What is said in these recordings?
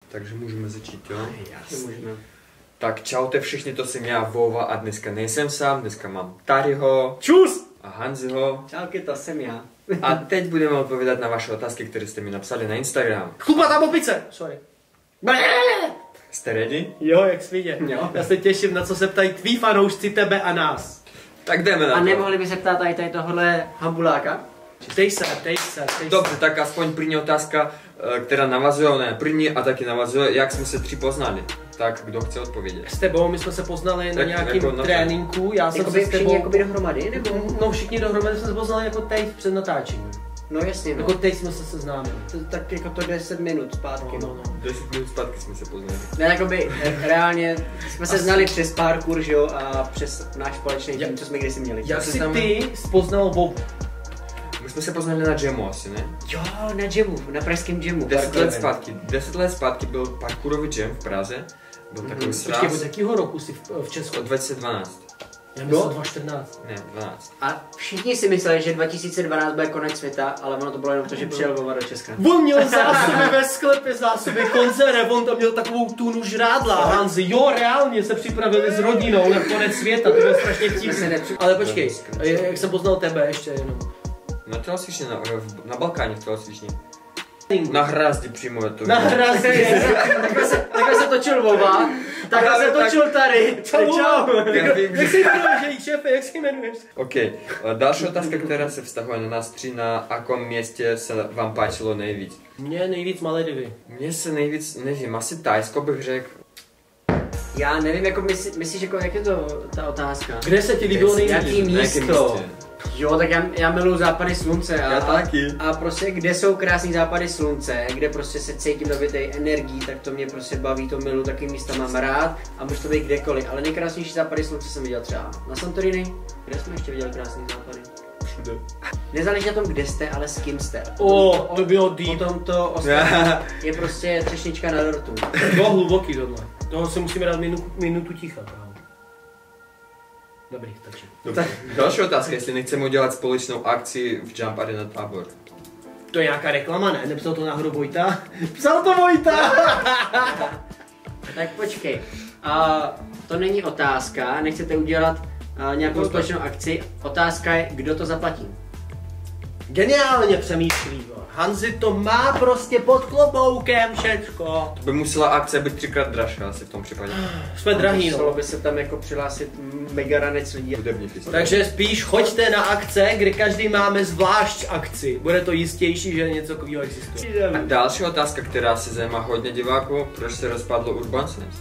Takže můžeme začít, jo? Jasně, můžeme. Tak čaute všichni, to jsem já, Vova, a dneska nejsem sám, dneska mám Taryho. Čus! A Hanziho. Čauky, to jsem já. A teď budeme odpovědat na vaše otázky, které jste mi napsali na Instagram. Chlupatá popice! Sorry. Jste ready? Jo, jak svině. Jo. Já se těším, na co se ptají tví fanoušci tebe a nás. Tak jdeme na A to. nemohli by se ptát tady tohohle hambuláka? Tej se. Dobře, tak aspoň první otázka, která navazuje, ne první a taky navazuje, jak jsme se tři poznali. Tak kdo chce odpovědět? S tebou my jsme se poznali na Tak nějakým jako na- tréninku, já jsem Jakoby se s všichni tebou... jakoby dohromady, nebo? No všichni dohromady jsme se poznali jako teď před natáčením. No jasně, no. Jako teď jsme se seznámili. Tak jako to 10 minut zpátky, no. 10 minut zpátky jsme se poznali. Ne, jakoby reálně jsme se znali přes parkour, že jo, a přes náš společný tým, co jsme kdysi měli. Jak se jsi tam- ty poznal Vovu? My jsme se poznali na jamu asi, ne? Jo, na jamu, na pražském jamu. 10 let zpátky byl parkourový jam v Praze. Byl takový Počkej, sraz od jakého roku jsi v Česku? od 2012. Já myslel No. 2014. Ne, 12. A všichni si mysleli, že 2012 bude konec světa, ale ono to bylo jenom to, že přijel Vova do Česka. On měl zásoby ve sklepě, zásoby konzerv, on tam měl takovou tunu žrádla. Hanzi, jo, reálně se připravili s rodinou na konec světa, to bylo strašně vtipné. Ale počkej, jak jsem poznal tebe ještě jenom. Na tělocvičně, na Balkáně v tělocvičně. Na Hrazdi přímo je to. Na hrazdě. Takhle se točil Vova, takhle se točil tady. Čau. Já vím, Jak že... se jmenuješ, šéfe, jak se jmenuješ? OK, další otázka, která se vztahuje na nás tři, na akom městě se vám páčilo nejvíc? Mně nejvíc Maledivy. Mně se nejvíc, nevím, asi Tajsko bych řekl. Já nevím, jako myslíš, jako jak je to ta otázka? Kde se ti líbilo nejvíc? Jaký Na jakém místo? místě? Jo, tak já miluji západy slunce Já taky. a prostě kde jsou krásný západy slunce, kde prostě se cítím nabitej energií, tak to mě prostě baví, to miluji, taky místa mám rád a může to být kdekoliv, ale nejkrásnější západy slunce jsem viděl třeba na Santorini, kde jsme ještě viděli krásný západy. Všude. Nezáleží na tom, kde jste, ale s kým jste. To bylo deep. Potom to ostatní je prostě třešnička na dortu. To bylo hluboký tohle. Toho si musíme dát minutu ticha. Kámo. Dobrý, stačí. Dobře. Další otázka, jestli nechceme udělat společnou akci v Jump Arena Tábor. To je nějaká reklama, ne? Nepsal to náhodou Vojta? Psal to Vojta! Tak počkej, to není otázka, nechcete udělat nějakou společnou akci, otázka je, kdo to zaplatí. Geniálně přemýšlí. Hanzi to má prostě pod kloboukem všecko. To by musela akce být 3x dražší asi v tom případě. Jsme drahý, Muselo no. by se tam jako přihlásit mega ranec lidí. Hudební festival. Takže spíš choďte na akce, kde každý máme zvlášť akci. Bude to jistější, že něco takového existuje. A další otázka, která se zajímá hodně diváků, proč se rozpadlo Urban Snaps?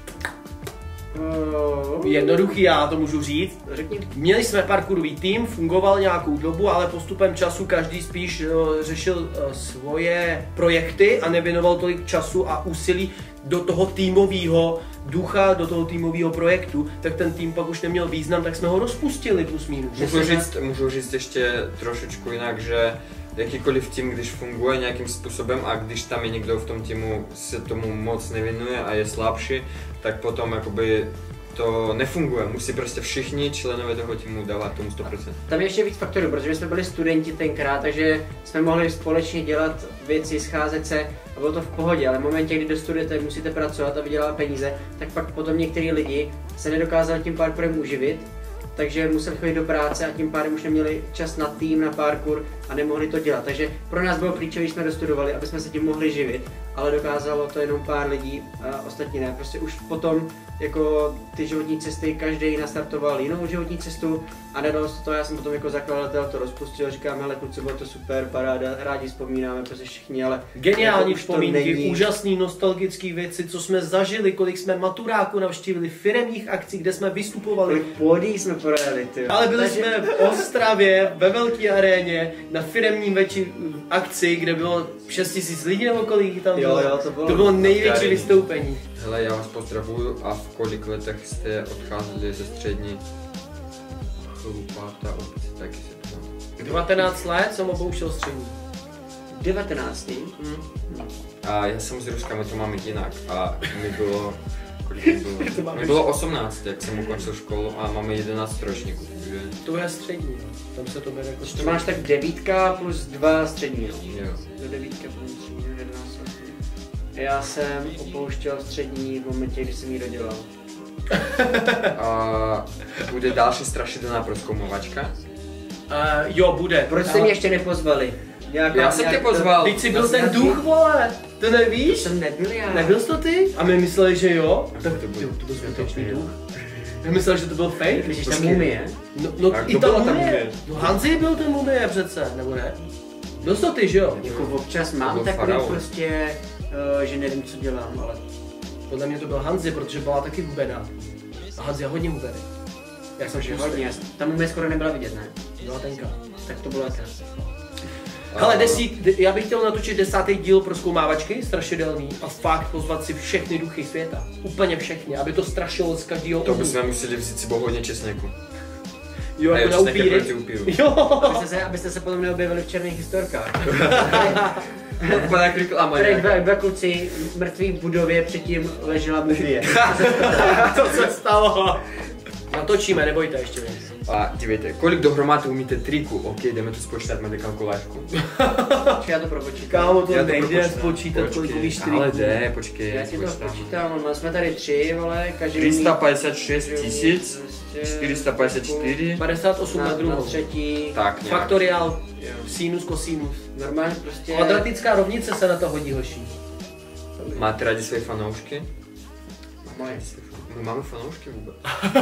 Jednoduchý, já to můžu říct. Řekni. Měli jsme parkourový tým, fungoval nějakou dobu, ale postupem času každý spíš řešil svoje projekty a nevěnoval tolik času a úsilí do toho týmového ducha, do toho týmového projektu, tak ten tým pak už neměl význam, tak jsme ho rozpustili plus minus. Můžu říct ještě trošičku jinak, že jakýkoliv tým, když funguje nějakým způsobem a když tam je někdo v tom týmu se tomu moc nevěnuje a je slabší, tak potom jakoby to nefunguje. Musí prostě všichni členové toho týmu dávat tomu 100%. Tam je ještě víc faktorů, protože my jsme byli studenti tenkrát, takže jsme mohli společně dělat věci, scházet se a bylo to v pohodě, ale v momentě, kdy dostudujete, musíte pracovat a vydělat peníze, tak pak potom některý lidi se nedokázali tím parkourem uživit, takže museli chodit do práce a tím pádem už neměli čas na tým, na parkour a nemohli to dělat. Takže pro nás bylo klíčové, že jsme dostudovali, aby jsme se tím mohli živit, ale dokázalo to jenom pár lidí a ostatní ne. Prostě už potom jako ty životní cesty, každý nastartoval jinou životní cestu a nedalo se to, já jsem potom jako zakladatel to rozpustil, říkám, hele kluci, bylo to super, paráda, rádi vzpomínáme prostě všichni, ale Geniální jako už to vzpomínky, není. úžasný nostalgické věci, co jsme zažili, kolik jsme maturáků navštívili, firemních akcí, kde jsme vystupovali. Kolik pódií jsme projeli, ty. Ale byli jsme v Ostravě, ve velké aréně, na firemním akci, kde bylo 6 000 lidí nebo kolik tam bylo. Jo, To bylo největší aréně. vystoupení. Hele, já vás pozdravuju a v kolik letech jste odcházeli ze střední Chlupatá obce, taky se ptám. 19 let jsem opouštěl střední. 19. A já jsem z Ruska, my to máme jinak a mi bylo, kolik mi bylo? Mi bylo 18, jak jsem ukončil školu a máme 11 ročníků, takže To je střední, no. Tam se to bere jako To střední. máš tak 9 plus 2 střední, no. jo. Do 9 plus střední, 11. Já jsem opouštěl střední v momentě, kdy jsem ji dodělal. Bude další strašidelná prozkoumovačka? Jo, bude. Proč jste mě ještě nepozvali? Já jsem tě pozval. Teď jsi byl ten duch, vole. To nevíš? To jsem nebyl já. Nebyl jsi to ty? A my mysleli, že jo? Tak To byl skutečný jo. duch. Já myslel, že to byl fake. Myslíš, ta mumie? No Tak i to ta byla ta mumie. mumie. No Hanzi byl ten mumie přece, nebo ne? Byl jsi to ty, že jo? Jako občas mám byl takový faraon. prostě, že nevím, co dělám, ale... Podle mě to byl Hanzi, protože byla taky hubená. A Hanzi je hodně hubený. Já jsem Takže hodně, ta mumie skoro nebyla vidět, ne? Byla tenká. Tak to bylo jaká. Hele, já bych chtěl natočit 10. díl prozkoumávačky, strašidelný, a fakt pozvat si všechny duchy světa. Úplně všechny, aby to strašilo z každého To úhlu. bychom museli vzít si hodně česneku. Jo, A jako na česnek je upíry. proti upíru. Jo. Abyste se potom neobjevili v černých historkách. Úplně jak reklama Tady nějaká. dva kluci mrtví v budově, předtím ležela mumie. To se stalo. Natočíme, nebojte ještě víc. A dívejte, kolik dohromady umíte triku? OK, jdeme to spočítat, máte kalkulačku. Já to propočítám. Kámo, to Já to nejde propočítám. spočítat, kolik umíš Počkej, ale triků. jde, počkej, Já ti to spočítám. spočítám, no, jsme tady 3, vole, každý umí 356 454. 58 na na druhou. třetí. Tak nějak. Faktoriál, Jo. sinus, kosinus. Normálně prostě... Kvadratická rovnice se na to hodí, hoší. Máte rádi své fanoušky? Moje. My máme fanoušky vůbec.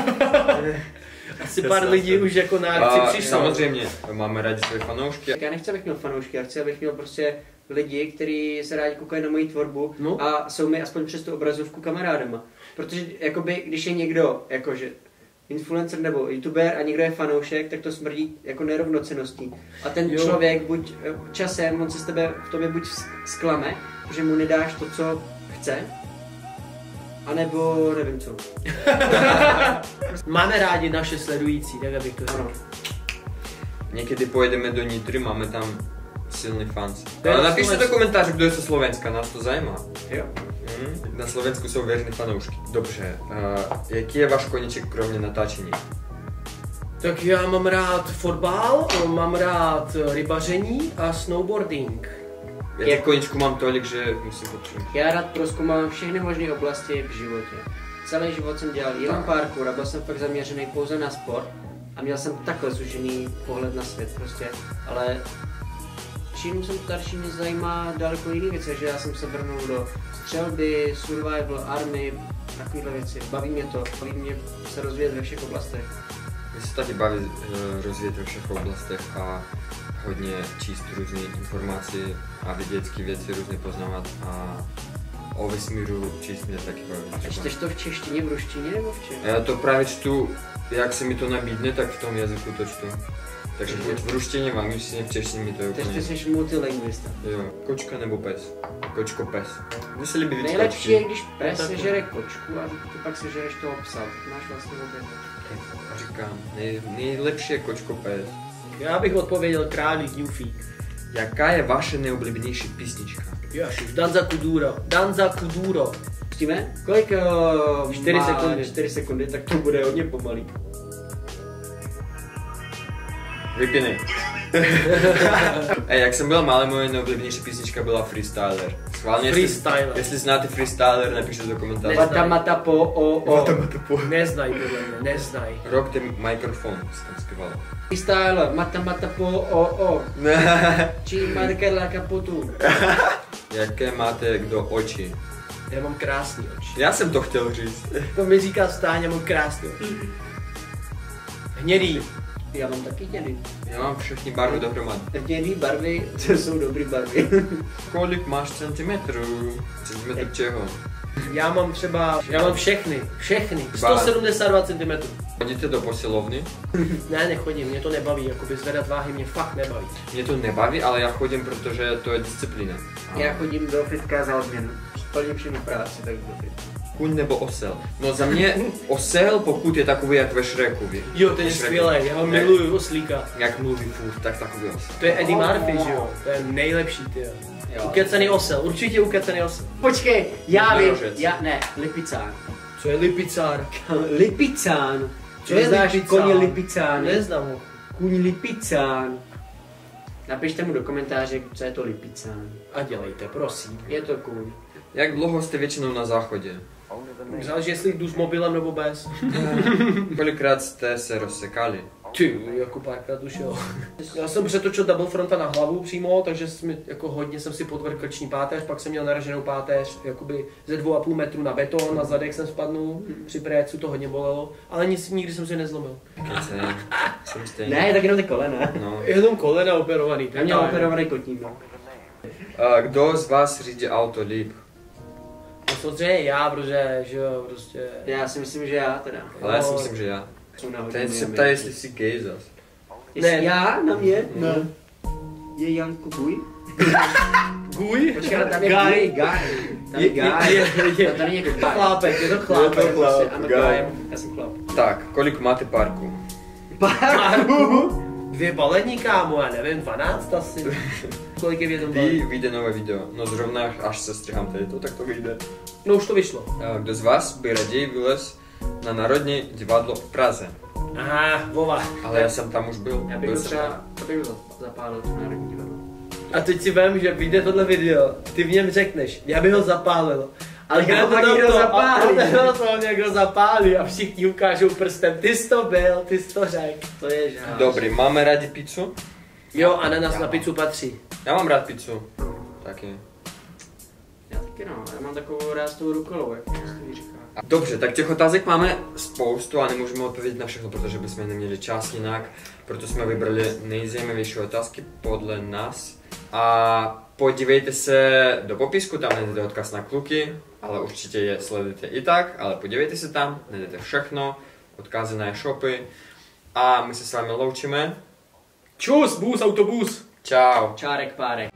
Asi pár lidí už jako na akci přišlo. Samozřejmě, máme rádi své fanoušky. Tak já nechci, abych měl fanoušky, já chci, abych měl prostě lidi, kteří se rádi koukají na moji tvorbu No. a jsou mi aspoň přes tu obrazovku kamarádama. Protože jakoby, když je někdo, jakože influencer nebo youtuber a někdo je fanoušek, tak to smrdí jako nerovnocenností. A ten Jo. člověk buď časem, on se v tobě buď zklame, že mu nedáš to, co chce, anebo nevím co. Máme rádi naše sledující, tak abych to Ano. řekl. Někdy pojedeme do Nitry, máme tam silný fans. To je Ale na napište do Slovensku. komentářů, kdo je ze Slovenska, nás to zajímá. Jo. Na Slovensku jsou věrní fanoušky. Dobře, jaký je váš koníček kromě natáčení? Tak já mám rád fotbal, mám rád rybaření a snowboarding. Já těch koníčků mám tolik, že musím potřebovat. Já rád prozkoumám všechny možné oblasti v životě. Celý život jsem dělal jenom parkour a byl jsem fakt zaměřený pouze na sport a měl jsem takhle zužený pohled na svět prostě, ale čím jsem starší, mě zajímá daleko jiné věci, že já jsem se vrhnul do střelby, survival, army, takovéhle věci. Baví mě to, baví mě se rozvíjet ve všech oblastech. Mě se taky baví rozvíjet ve všech oblastech a hodně číst různé informace a vědecké věci různě poznávat a o vesmíru číst mě taky baví. třeba. Čteš to v češtině, v ruštině nebo v čem? Já to právě čtu, jak se mi to nabídne, tak v tom jazyku to čtu. Takže buď v ruštině, v angličtině, v češtině mi to je Takže úplně... ty jsi multilingvista. Jo, kočka nebo pes? Kočko, pes. Mně se líbí víc Nejlepší je, kočky. když pes Tak. sežere kočku a ty pak sežereš toho psa, tak máš vlastně obě. A říkám, nejlepší je kočko, pes. Já bych odpověděl Králík Newfie. Jaká je vaše nejoblíbenější písnička? Ježiš, Danza Kuduro. Danza Kuduro. Pustíme? Kolik 4 sekundy. 4 sekundy, tak to bude hodně pomalý. Vypínej. Jak jsem byl malý, moje nejoblíbenější písnička byla Freestyler. Schválně, Freestyler. jestli znáte Freestyler, napište do komentářů. Neznám. Matamata po. Neznaj podle mě, neznaj. Rock the Microphone, jsem tam zpíval. Freestyle, matamata po. Či marker la capotu. Jaké máte kdo oči? Já mám krásný oči. Já jsem to chtěl říct. To mi říká Stáň, já mám krásný oči. Hnědý. Já mám taky dědy. Já mám všechny barvy dohromady. Hnědý barvy, to jsou dobrý barvy. Kolik máš centimetrů? Centimetr čeho? Já mám všechny. 172 cm. Chodíte do posilovny? Ne, nechodím, mě to nebaví, jakoby zvedat váhy mě fakt nebaví. Mě to nebaví, ale já chodím, protože to je disciplína. Já chodím do fitka za odměnu. Splním všechnu práci, tak dobrý. Kuň nebo osel? No za mě osel, pokud je takový jak ve Šrekovi. Jo, ten je skvělý, já ho miluju, oslíka. Jak mluví furt, tak takový osel. To je Eddie Murphy, že jo? To je nejlepší, ty jo. Jo. Ukecený osel, určitě ukecený osel. Počkej, já vím, Jednorožec. lipicán. Co je lipicár? Lipicán. Co je Neznáš lipicán? koně lipicán? Neznám ho. Kůň lipicán. Napište mu do komentáře, co je to lipicán. A dělejte, prosím. Je to kůň. Jak dlouho jste většinou na záchodě? Záleží, jestli jdu s mobilem nebo bez. Kolikrát jste se rozsekali? Ty, jako párkrát už jo. Já jsem přetočil double fronta na hlavu přímo, takže jako hodně jsem si podvrhl krční páteř, pak jsem měl naraženou páteř jakoby ze 2,5 metru na beton, na zadek jsem spadnul, při précu to hodně bolelo, ale nikdy jsem si nezlomil. Jsem stejný. Ne, tak jenom ty kolena. No. Jenom kolena operovaný. Já měl operovaný kotník, no. Kdo z vás řídí auto líp? No samozřejmě já, protože, že jo, prostě... Já si myslím, že já teda. Ale já si myslím, že já. Ten se ptá, jestli jsi gay zas. Ne. Já? Na mě? No. Je Janko Guj? Guj? Počkej, tam je Guy. Tam je Guy. To není jako Guy. Chlápek, je to chlápek. Je to chlap, I'm a Guy. guy. Já jsem chlap. Tak, kolik máte parku? Parku? 2 balení, kámo, já nevím, 12 asi. Kolik je v jednom Kdy balení? vyjde nové video? No zrovna až se střihám tady to, tak to vyjde. No už to vyšlo. Kdo z vás by raději vylez na Národní divadlo v Praze? Aha, Vova. Ale já jsem tam už byl. Já bych ho zapálil to Národní divadlo. A teď si vím, že vyjde tohle video, ty v něm řekneš, já bych ho zapálil. Ale Já ho někdo zapálí. To někdo zapálí a všichni ukážou prstem, ty jsi to byl, ty jsi to řekl. To je žád. Dobrý, máme rádi pizzu? Jo, ananas na pizzu patří. Já mám rád pizzu. Taky. Já taky no, já mám takovou rád s tou rukolou, jak to říká. Dobře, tak těch otázek máme spoustu a nemůžeme odpovědět na všechno, protože bychom neměli čas jinak. Proto jsme vybrali nejzajímavější otázky podle nás. A podívejte se do popisku, tam najdete odkaz na kluky, ale určitě je sledujte i tak, ale podívejte se tam, najdete všechno, odkazy na e-shopy. A my se s vámi loučíme. Čus, bus, autobus. Čau. Čárek párek.